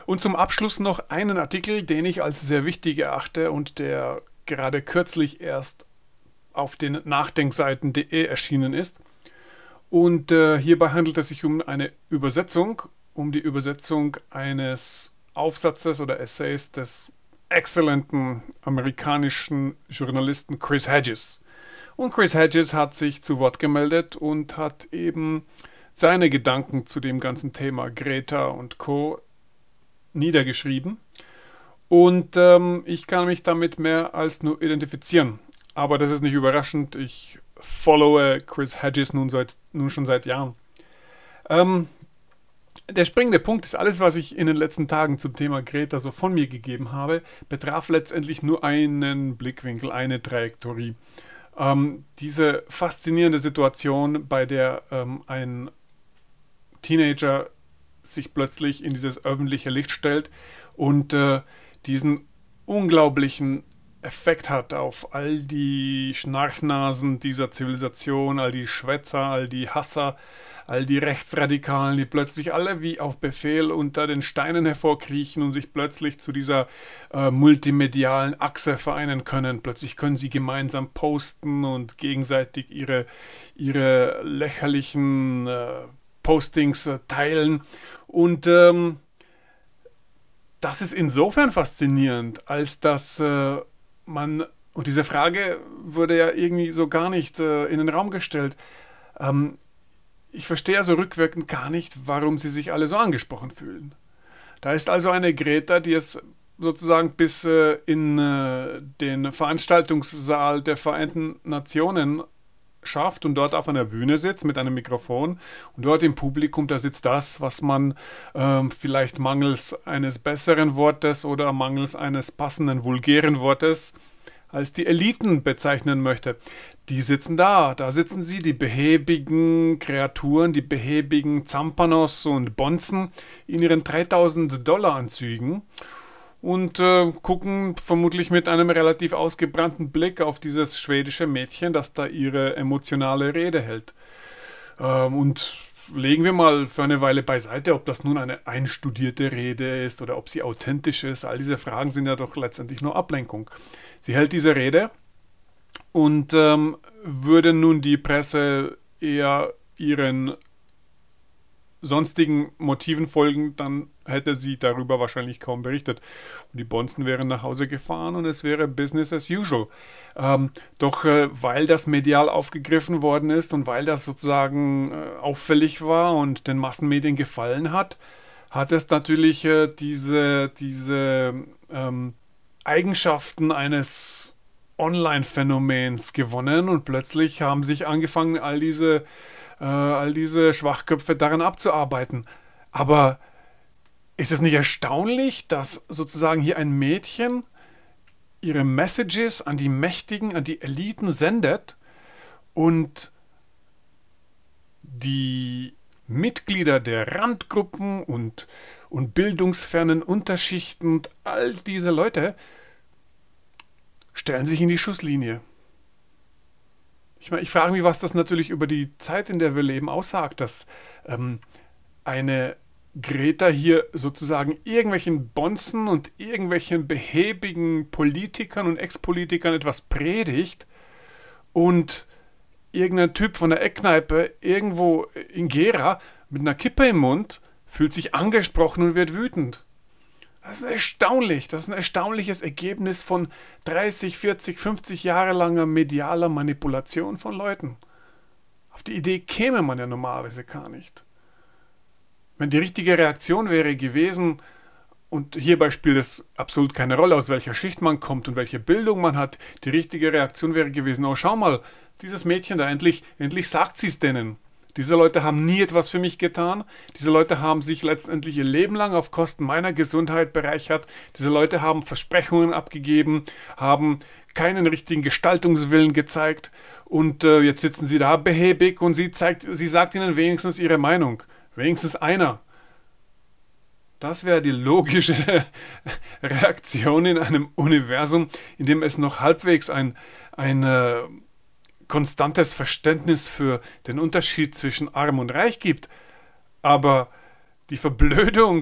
A: Und zum Abschluss noch einen Artikel, den ich als sehr wichtig erachte und der gerade kürzlich erst auf den Nachdenkseiten.de erschienen ist. Und hierbei handelt es sich um eine Übersetzung, um die Übersetzung eines Aufsatzes oder Essays des exzellenten amerikanischen Journalisten Chris Hedges. Und Chris Hedges hat sich zu Wort gemeldet und hat eben seine Gedanken zu dem ganzen Thema Greta und Co. niedergeschrieben. Und ich kann mich damit mehr als nur identifizieren. Aber das ist nicht überraschend. Ich followe Chris Hedges nun schon seit Jahren. Der springende Punkt ist, alles, was ich in den letzten Tagen zum Thema Greta so von mir gegeben habe, betraf letztendlich nur einen Blickwinkel, eine Trajektorie. Diese faszinierende Situation, bei der ein Teenager sich plötzlich in dieses öffentliche Licht stellt und diesen unglaublichen Effekt hat auf all die Schnarchnasen dieser Zivilisation, all die Schwätzer, all die Hasser, all die Rechtsradikalen, die plötzlich alle wie auf Befehl unter den Steinen hervorkriechen und sich plötzlich zu dieser multimedialen Achse vereinen können. Plötzlich können sie gemeinsam posten und gegenseitig ihre lächerlichen Postings teilen. Und das ist insofern faszinierend, als dass und diese Frage wurde ja irgendwie so gar nicht in den Raum gestellt. Ich verstehe also rückwirkend gar nicht, warum sie sich alle so angesprochen fühlen. Da ist also eine Greta, die es sozusagen bis in den Veranstaltungssaal der Vereinten Nationen schafft und dort auf einer Bühne sitzt mit einem Mikrofon und dort im Publikum, da sitzt das, was man vielleicht mangels eines besseren Wortes oder mangels eines passenden vulgären Wortes als die Eliten bezeichnen möchte. Die sitzen da sitzen sie, die behäbigen Kreaturen, die behäbigen Zampanos und Bonzen in ihren $3000 Anzügen und gucken vermutlich mit einem relativ ausgebrannten Blick auf dieses schwedische Mädchen, das da ihre emotionale Rede hält. Und legen wir mal für eine Weile beiseite, ob das nun eine einstudierte Rede ist oder ob sie authentisch ist. All diese Fragen sind ja doch letztendlich nur Ablenkung. Sie hält diese Rede und würde nun die Presse eher ihren sonstigen Motiven folgen, dann hätte sie darüber wahrscheinlich kaum berichtet. Und die Bonzen wären nach Hause gefahren und es wäre Business as usual. Doch weil das medial aufgegriffen worden ist und weil das sozusagen auffällig war und den Massenmedien gefallen hat, hat es natürlich diese Eigenschaften eines Online-Phänomens gewonnen und plötzlich haben sich angefangen, all diese Schwachköpfe daran abzuarbeiten. Aber ist es nicht erstaunlich, dass sozusagen hier ein Mädchen ihre Messages an die Mächtigen, an die Eliten sendet und die Mitglieder der Randgruppen und bildungsfernen Unterschichten und all diese Leute stellen sich in die Schusslinie. Ich frage mich, was das natürlich über die Zeit, in der wir leben, aussagt, dass eine Greta hier sozusagen irgendwelchen Bonzen und irgendwelchen behäbigen Politikern und Ex-Politikern etwas predigt und irgendein Typ von der Eckkneipe irgendwo in Gera mit einer Kippe im Mund fühlt sich angesprochen und wird wütend. Das ist erstaunlich. Das ist ein erstaunliches Ergebnis von 30, 40, 50 Jahre langer medialer Manipulation von Leuten. Auf die Idee käme man ja normalerweise gar nicht. Wenn die richtige Reaktion wäre gewesen, und hierbei spielt es absolut keine Rolle, aus welcher Schicht man kommt und welche Bildung man hat, die richtige Reaktion wäre gewesen, oh schau mal, dieses Mädchen da, endlich sagt sie es denen. Diese Leute haben nie etwas für mich getan. Diese Leute haben sich letztendlich ihr Leben lang auf Kosten meiner Gesundheit bereichert. Diese Leute haben Versprechungen abgegeben, haben keinen richtigen Gestaltungswillen gezeigt. Und jetzt sitzen sie da behäbig und sie sagt ihnen wenigstens ihre Meinung. Wenigstens einer. Das wäre die logische Reaktion in einem Universum, in dem es noch halbwegs ein konstantes Verständnis für den Unterschied zwischen Arm und Reich gibt. Aber die Verblödung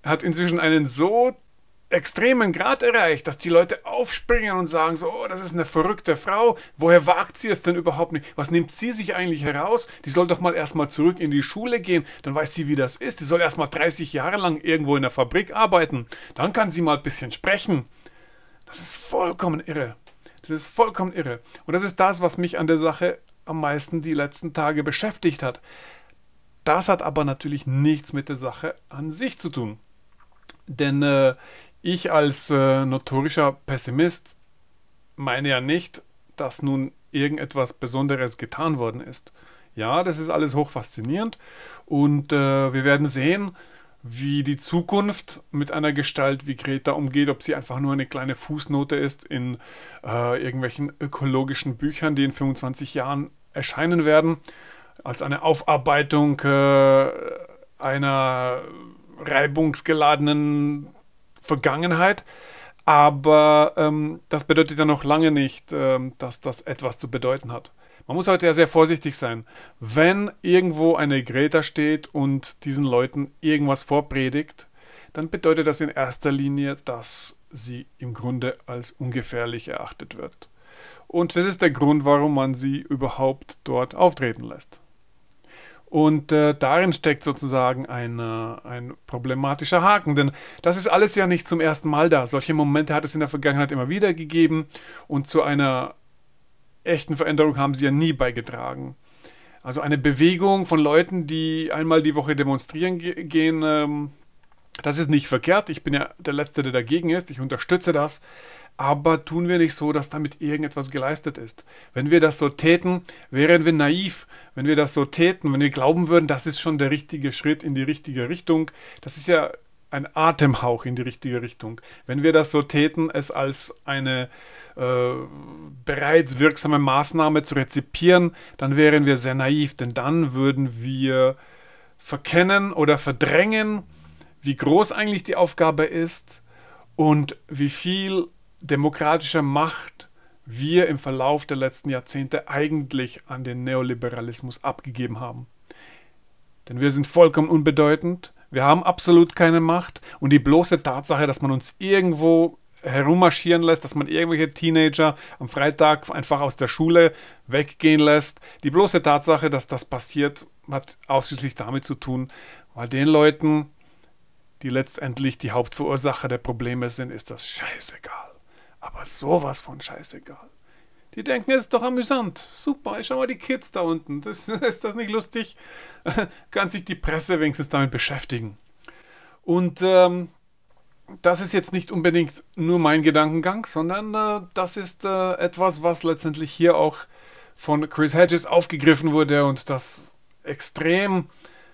A: hat inzwischen einen so extremen Grad erreicht, dass die Leute aufspringen und sagen so, oh, das ist eine verrückte Frau, woher wagt sie es denn überhaupt nicht? Was nimmt sie sich eigentlich heraus? Die soll doch mal erstmal zurück in die Schule gehen, dann weiß sie, wie das ist. Die soll erstmal 30 Jahre lang irgendwo in der Fabrik arbeiten, dann kann sie mal ein bisschen sprechen. Das ist vollkommen irre. Das ist vollkommen irre. Und das ist das, was mich an der Sache am meisten die letzten Tage beschäftigt hat. Das hat aber natürlich nichts mit der Sache an sich zu tun. Denn ich als notorischer Pessimist meine ja nicht, dass nun irgendetwas Besonderes getan worden ist. Ja, das ist alles hochfaszinierend und wir werden sehen, wie die Zukunft mit einer Gestalt wie Greta umgeht, ob sie einfach nur eine kleine Fußnote ist in irgendwelchen ökologischen Büchern, die in 25 Jahren erscheinen werden, als eine Aufarbeitung einer reibungsgeladenen Vergangenheit. Aber das bedeutet ja noch lange nicht, dass das etwas zu bedeuten hat. Man muss heute ja sehr vorsichtig sein. Wenn irgendwo eine Greta steht und diesen Leuten irgendwas vorpredigt, dann bedeutet das in erster Linie, dass sie im Grunde als ungefährlich erachtet wird. Und das ist der Grund, warum man sie überhaupt dort auftreten lässt. Und darin steckt sozusagen ein problematischer Haken, denn das ist alles ja nicht zum ersten Mal da. Solche Momente hat es in der Vergangenheit immer wieder gegeben und zu einer echten Veränderung haben sie ja nie beigetragen. Also eine Bewegung von Leuten, die einmal die Woche demonstrieren gehen, das ist nicht verkehrt. Ich bin ja der Letzte, der dagegen ist. Ich unterstütze das. Aber tun wir nicht so, dass damit irgendetwas geleistet ist. Wenn wir das so täten, wären wir naiv. Wenn wir das so täten, wenn wir glauben würden, das ist schon der richtige Schritt in die richtige Richtung, das ist ja ein Atemhauch in die richtige Richtung. Wenn wir das so täten, es als eine bereits wirksame Maßnahme zu rezipieren, dann wären wir sehr naiv, denn dann würden wir verkennen oder verdrängen, wie groß eigentlich die Aufgabe ist und wie viel demokratische Macht wir im Verlauf der letzten Jahrzehnte eigentlich an den Neoliberalismus abgegeben haben. Denn wir sind vollkommen unbedeutend, wir haben absolut keine Macht und die bloße Tatsache, dass man uns irgendwo herummarschieren lässt, dass man irgendwelche Teenager am Freitag einfach aus der Schule weggehen lässt, die bloße Tatsache, dass das passiert, hat ausschließlich damit zu tun, weil den Leuten, die letztendlich die Hauptverursacher der Probleme sind, ist das scheißegal. Aber sowas von scheißegal. Die denken, es ist doch amüsant. Super, schau mal die Kids da unten. Ist das nicht lustig? Kann sich die Presse wenigstens damit beschäftigen. Und das ist jetzt nicht unbedingt nur mein Gedankengang, sondern das ist etwas, was letztendlich hier auch von Chris Hedges aufgegriffen wurde und das extrem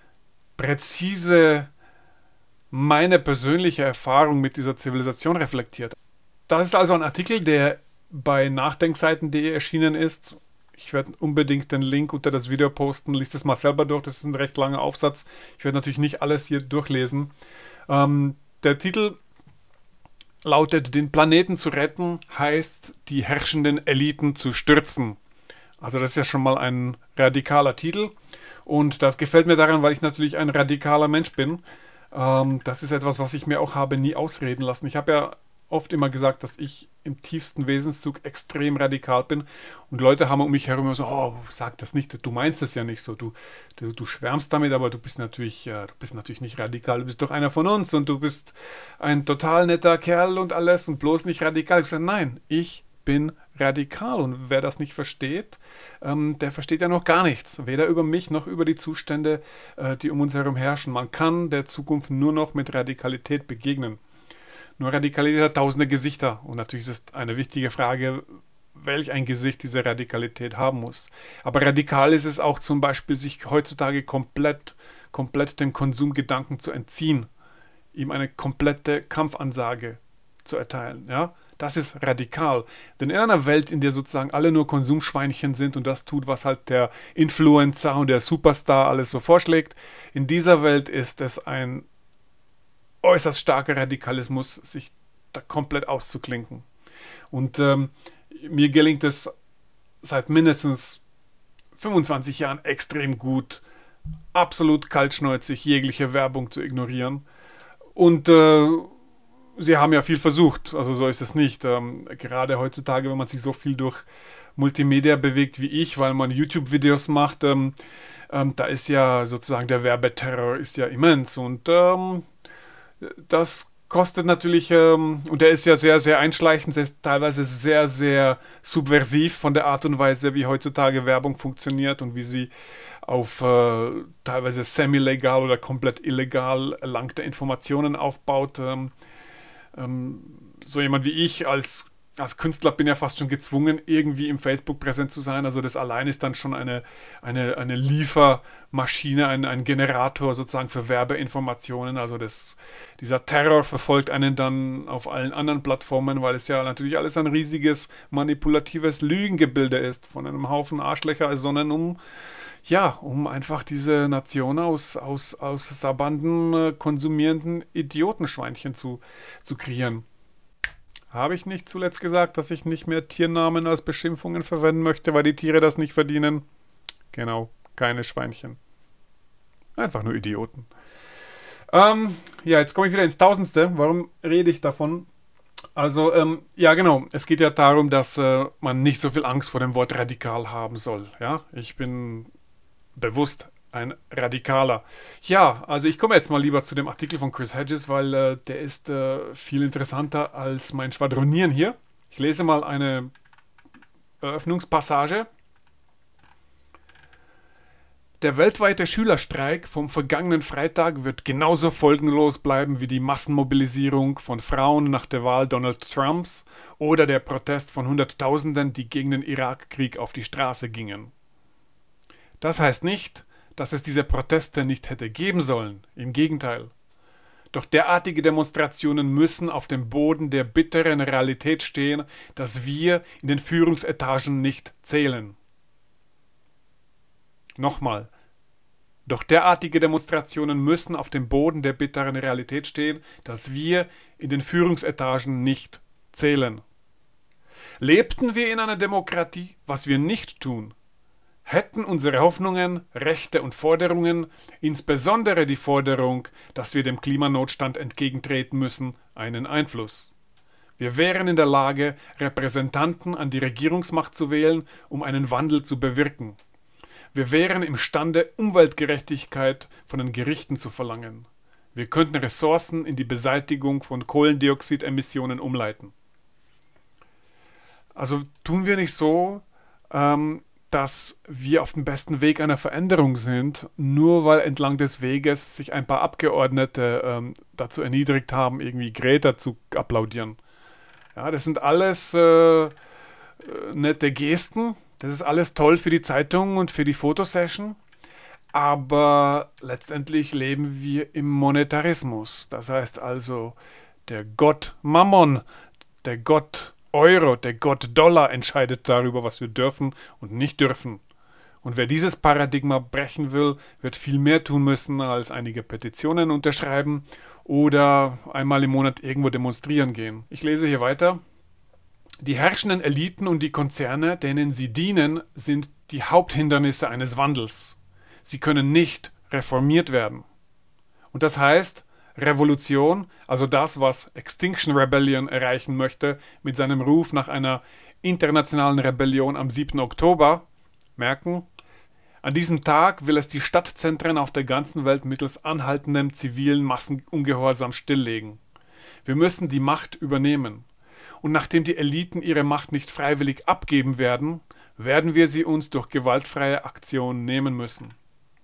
A: präzise meine persönliche Erfahrung mit dieser Zivilisation reflektiert. Das ist also ein Artikel, der bei nachdenkseiten.de erschienen ist. Ich werde unbedingt den Link unter das Video posten. Lies das mal selber durch, das ist ein recht langer Aufsatz. Ich werde natürlich nicht alles hier durchlesen. Der Titel lautet: Den Planeten zu retten heißt, die herrschenden Eliten zu stürzen. Also das ist ja schon mal ein radikaler Titel. Und das gefällt mir daran, weil ich natürlich ein radikaler Mensch bin. Das ist etwas, was ich mir auch habe nie ausreden lassen. Ich habe ja oft immer gesagt, dass ich im tiefsten Wesenszug extrem radikal bin. Und Leute haben um mich herum immer so, oh, sag das nicht, du meinst es ja nicht so. Du schwärmst damit, aber du bist natürlich nicht radikal. Du bist doch einer von uns und du bist ein total netter Kerl und alles und bloß nicht radikal. Ich sage, nein, ich bin radikal. Und wer das nicht versteht, der versteht ja noch gar nichts. Weder über mich noch über die Zustände, die um uns herum herrschen. Man kann der Zukunft nur noch mit Radikalität begegnen. Nur Radikalität hat tausende Gesichter. Und natürlich ist es eine wichtige Frage, welch ein Gesicht diese Radikalität haben muss. Aber radikal ist es auch zum Beispiel, sich heutzutage komplett dem Konsumgedanken zu entziehen. Ihm eine komplette Kampfansage zu erteilen. Ja? Das ist radikal. Denn in einer Welt, in der sozusagen alle nur Konsumschweinchen sind und das tut, was halt der Influencer und der Superstar alles so vorschlägt, in dieser Welt ist es ein äußerst starker Radikalismus, sich da komplett auszuklinken. Und mir gelingt es seit mindestens 25 Jahren extrem gut, absolut kaltschnäuzig jegliche Werbung zu ignorieren Und sie haben ja viel versucht, also so ist es nicht. Gerade heutzutage, wenn man sich so viel durch Multimedia bewegt wie ich, weil man YouTube-Videos macht, da ist ja sozusagen der Werbeterror ist ja immens und das kostet natürlich, und der ist ja sehr, sehr einschleichend, der ist teilweise sehr, sehr subversiv von der Art und Weise, wie heutzutage Werbung funktioniert und wie sie auf teilweise semi-legal oder komplett illegal erlangte Informationen aufbaut. So jemand wie ich als Künstler bin ja fast schon gezwungen, irgendwie im Facebook präsent zu sein. Also das allein ist dann schon eine Liefermaschine, ein Generator sozusagen für Werbeinformationen. Also dieser Terror verfolgt einen dann auf allen anderen Plattformen, weil es ja natürlich alles ein riesiges manipulatives Lügengebilde ist von einem Haufen Arschlöcher, sondern um einfach diese Nation aus sabbernden, konsumierenden Idiotenschweinchen zu kreieren. Habe ich nicht zuletzt gesagt, dass ich nicht mehr Tiernamen als Beschimpfungen verwenden möchte, weil die Tiere das nicht verdienen? Genau, keine Schweinchen. Einfach nur Idioten. Jetzt komme ich wieder ins Tausendste. Warum rede ich davon? Also, ja genau, es geht ja darum, dass man nicht so viel Angst vor dem Wort radikal haben soll. Ja, ich bin bewusst ein Radikaler. Ja, also ich komme jetzt mal lieber zu dem Artikel von Chris Hedges, weil der ist viel interessanter als mein Schwadronieren hier. Ich lese mal eine Eröffnungspassage. Der weltweite Schülerstreik vom vergangenen Freitag wird genauso folgenlos bleiben wie die Massenmobilisierung von Frauen nach der Wahl Donald Trumps oder der Protest von Hunderttausenden, die gegen den Irakkrieg auf die Straße gingen. Das heißt nicht, dass es diese Proteste nicht hätte geben sollen. Im Gegenteil. Doch derartige Demonstrationen müssen auf dem Boden der bitteren Realität stehen, dass wir in den Führungsetagen nicht zählen. Nochmal. Doch derartige Demonstrationen müssen auf dem Boden der bitteren Realität stehen, dass wir in den Führungsetagen nicht zählen. Lebten wir in einer Demokratie, was wir nicht tun, hätten unsere Hoffnungen, Rechte und Forderungen, insbesondere die Forderung, dass wir dem Klimanotstand entgegentreten müssen, einen Einfluss. Wir wären in der Lage, Repräsentanten an die Regierungsmacht zu wählen, um einen Wandel zu bewirken. Wir wären imstande, Umweltgerechtigkeit von den Gerichten zu verlangen. Wir könnten Ressourcen in die Beseitigung von Kohlendioxidemissionen umleiten. Also tun wir nicht so, dass wir auf dem besten Weg einer Veränderung sind, nur weil entlang des Weges sich ein paar Abgeordnete dazu erniedrigt haben, irgendwie Greta zu applaudieren. Ja, das sind alles nette Gesten, das ist alles toll für die Zeitung und für die Fotosession, aber letztendlich leben wir im Monetarismus. Das heißt also, der Gott Mammon, der Gott Euro, der Gott Dollar entscheidet darüber, was wir dürfen und nicht dürfen. Und wer dieses Paradigma brechen will, wird viel mehr tun müssen, als einige Petitionen unterschreiben oder einmal im Monat irgendwo demonstrieren gehen. Ich lese hier weiter. Die herrschenden Eliten und die Konzerne, denen sie dienen, sind die Haupthindernisse eines Wandels. Sie können nicht reformiert werden. Und das heißt, Revolution, also das, was Extinction Rebellion erreichen möchte, mit seinem Ruf nach einer internationalen Rebellion am 7. Oktober, merken, an diesem Tag will es die Stadtzentren auf der ganzen Welt mittels anhaltendem zivilen Massenungehorsam stilllegen. Wir müssen die Macht übernehmen. Und nachdem die Eliten ihre Macht nicht freiwillig abgeben werden, werden wir sie uns durch gewaltfreie Aktionen nehmen müssen.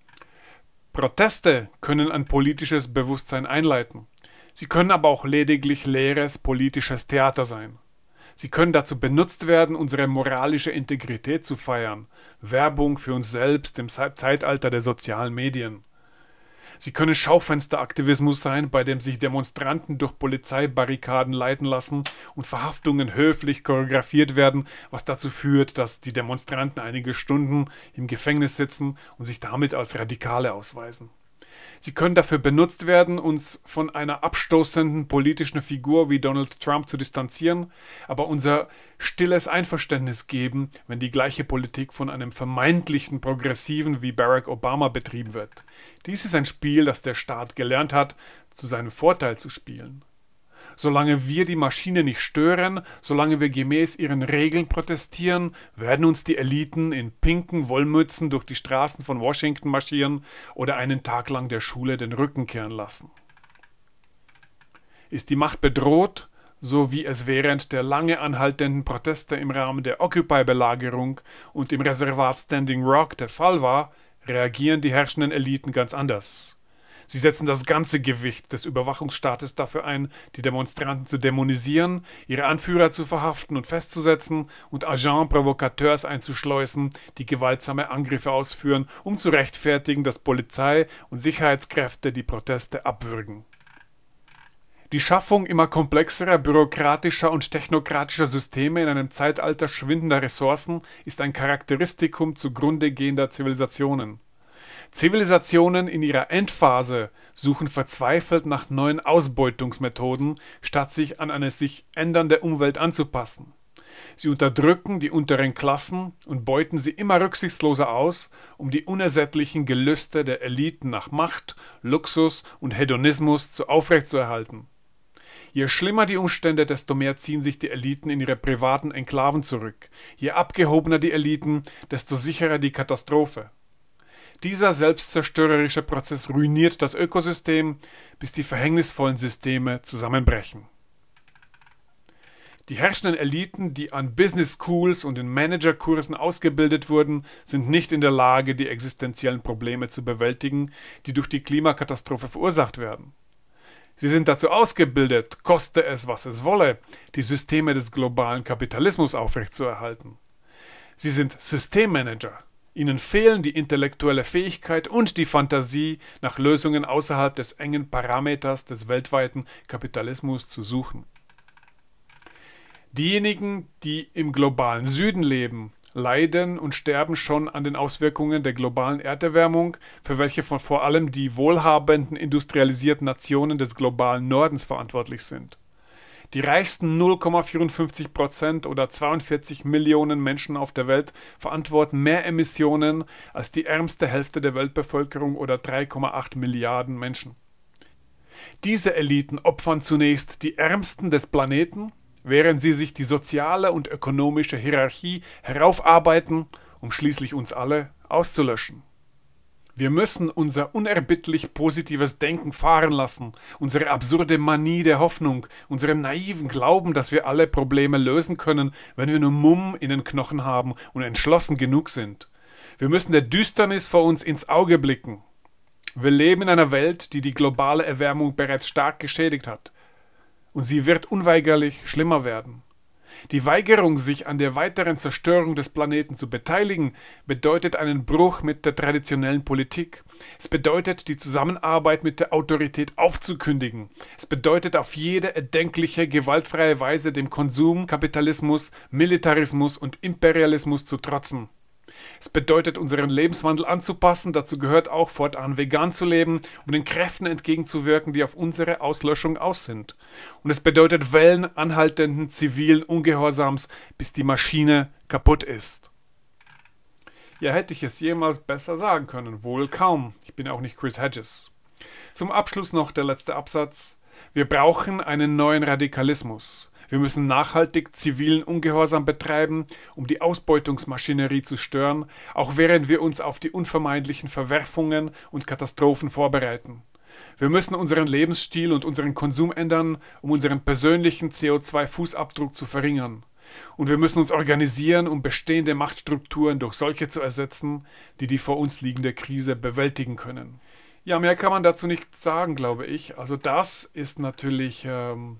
A: Proteste können ein politisches Bewusstsein einleiten. Sie können aber auch lediglich leeres politisches Theater sein. Sie können dazu benutzt werden, unsere moralische Integrität zu feiern. Werbung für uns selbst im Zeitalter der sozialen Medien. Sie können Schaufensteraktivismus sein, bei dem sich Demonstranten durch Polizeibarrikaden leiten lassen und Verhaftungen höflich choreografiert werden, was dazu führt, dass die Demonstranten einige Stunden im Gefängnis sitzen und sich damit als Radikale ausweisen. Sie können dafür benutzt werden, uns von einer abstoßenden politischen Figur wie Donald Trump zu distanzieren, aber unser stilles Einverständnis geben, wenn die gleiche Politik von einem vermeintlichen Progressiven wie Barack Obama betrieben wird. Dies ist ein Spiel, das der Staat gelernt hat, zu seinem Vorteil zu spielen. Solange wir die Maschine nicht stören, solange wir gemäß ihren Regeln protestieren, werden uns die Eliten in pinken Wollmützen durch die Straßen von Washington marschieren oder einen Tag lang der Schule den Rücken kehren lassen. Ist die Macht bedroht, so wie es während der lange anhaltenden Proteste im Rahmen der Occupy-Belagerung und im Reservat Standing Rock der Fall war, reagieren die herrschenden Eliten ganz anders. Sie setzen das ganze Gewicht des Überwachungsstaates dafür ein, die Demonstranten zu dämonisieren, ihre Anführer zu verhaften und festzusetzen und Agents provocateurs einzuschleusen, die gewaltsame Angriffe ausführen, um zu rechtfertigen, dass Polizei und Sicherheitskräfte die Proteste abwürgen. Die Schaffung immer komplexerer, bürokratischer und technokratischer Systeme in einem Zeitalter schwindender Ressourcen ist ein Charakteristikum zugrunde gehender Zivilisationen. Zivilisationen in ihrer Endphase suchen verzweifelt nach neuen Ausbeutungsmethoden, statt sich an eine sich ändernde Umwelt anzupassen. Sie unterdrücken die unteren Klassen und beuten sie immer rücksichtsloser aus, um die unersättlichen Gelüste der Eliten nach Macht, Luxus und Hedonismus aufrechtzuerhalten. Je schlimmer die Umstände, desto mehr ziehen sich die Eliten in ihre privaten Enklaven zurück. Je abgehobener die Eliten, desto sicherer die Katastrophe. Dieser selbstzerstörerische Prozess ruiniert das Ökosystem, bis die verhängnisvollen Systeme zusammenbrechen. Die herrschenden Eliten, die an Business Schools und in Managerkursen ausgebildet wurden, sind nicht in der Lage, die existenziellen Probleme zu bewältigen, die durch die Klimakatastrophe verursacht werden. Sie sind dazu ausgebildet, koste es, was es wolle, die Systeme des globalen Kapitalismus aufrechtzuerhalten. Sie sind Systemmanager. Ihnen fehlen die intellektuelle Fähigkeit und die Fantasie, nach Lösungen außerhalb des engen Parameters des weltweiten Kapitalismus zu suchen. Diejenigen, die im globalen Süden leben, leiden und sterben schon an den Auswirkungen der globalen Erderwärmung, für welche vor allem die wohlhabenden industrialisierten Nationen des globalen Nordens verantwortlich sind. Die reichsten 0,54% oder 42 Millionen Menschen auf der Welt verantworten mehr Emissionen als die ärmste Hälfte der Weltbevölkerung oder 3,8 Milliarden Menschen. Diese Eliten opfern zunächst die Ärmsten des Planeten, während sie sich die soziale und ökonomische Hierarchie heraufarbeiten, um schließlich uns alle auszulöschen. Wir müssen unser unerbittlich positives Denken fahren lassen, unsere absurde Manie der Hoffnung, unseren naiven Glauben, dass wir alle Probleme lösen können, wenn wir nur Mumm in den Knochen haben und entschlossen genug sind. Wir müssen der Düsternis vor uns ins Auge blicken. Wir leben in einer Welt, die die globale Erwärmung bereits stark geschädigt hat. Und sie wird unweigerlich schlimmer werden. Die Weigerung, sich an der weiteren Zerstörung des Planeten zu beteiligen, bedeutet einen Bruch mit der traditionellen Politik. Es bedeutet, die Zusammenarbeit mit der Autorität aufzukündigen. Es bedeutet, auf jede erdenkliche, gewaltfreie Weise dem Konsum, Kapitalismus, Militarismus und Imperialismus zu trotzen. Es bedeutet, unseren Lebenswandel anzupassen, dazu gehört auch fortan vegan zu leben, um den Kräften entgegenzuwirken, die auf unsere Auslöschung aus sind. Und es bedeutet Wellen anhaltenden zivilen Ungehorsams, bis die Maschine kaputt ist. Ja, hätte ich es jemals besser sagen können? Wohl kaum. Ich bin auch nicht Chris Hedges. Zum Abschluss noch der letzte Absatz. Wir brauchen einen neuen Radikalismus. Wir müssen nachhaltig zivilen Ungehorsam betreiben, um die Ausbeutungsmaschinerie zu stören, auch während wir uns auf die unvermeidlichen Verwerfungen und Katastrophen vorbereiten. Wir müssen unseren Lebensstil und unseren Konsum ändern, um unseren persönlichen CO2-Fußabdruck zu verringern. Und wir müssen uns organisieren, um bestehende Machtstrukturen durch solche zu ersetzen, die die vor uns liegende Krise bewältigen können. Ja, mehr kann man dazu nicht sagen, glaube ich. Also das ist natürlich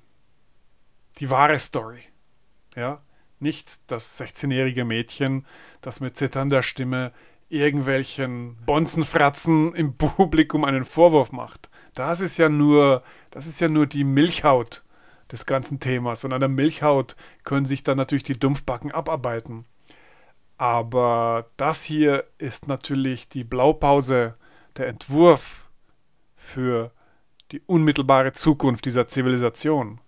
A: die wahre Story. Ja? Nicht das 16-jährige Mädchen, das mit zitternder Stimme irgendwelchen Bonzenfratzen im Publikum einen Vorwurf macht. Das ist ja nur die Milchhaut des ganzen Themas. Und an der Milchhaut können sich dann natürlich die Dumpfbacken abarbeiten. Aber das hier ist natürlich die Blaupause, der Entwurf für die unmittelbare Zukunft dieser Zivilisation.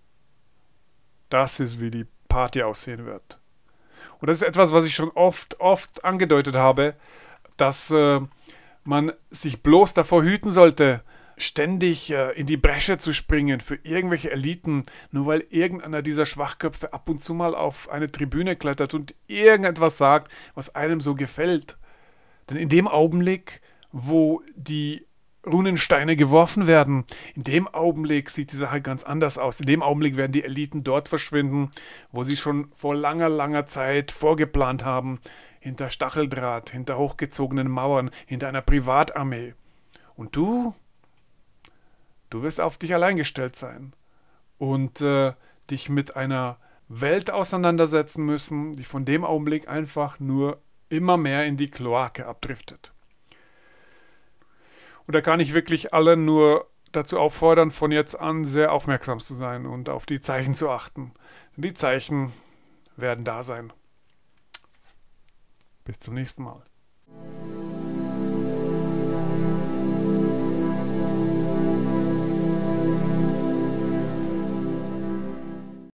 A: Das ist, wie die Party aussehen wird. Und das ist etwas, was ich schon oft angedeutet habe, dass man sich bloß davor hüten sollte, ständig in die Bresche zu springen für irgendwelche Eliten, nur weil irgendeiner dieser Schwachköpfe ab und zu mal auf eine Tribüne klettert und irgendetwas sagt, was einem so gefällt. Denn in dem Augenblick, wo die Runensteine geworfen werden, in dem Augenblick sieht die Sache ganz anders aus. In dem Augenblick werden die Eliten dort verschwinden, wo sie schon vor langer, langer Zeit vorgeplant haben, hinter Stacheldraht, hinter hochgezogenen Mauern, hinter einer Privatarmee. Und du wirst auf dich allein gestellt sein und dich mit einer Welt auseinandersetzen müssen, die von dem Augenblick einfach nur immer mehr in die Kloake abdriftet. Und da kann ich wirklich alle nur dazu auffordern, von jetzt an sehr aufmerksam zu sein und auf die Zeichen zu achten. Denn die Zeichen werden da sein. Bis zum nächsten Mal.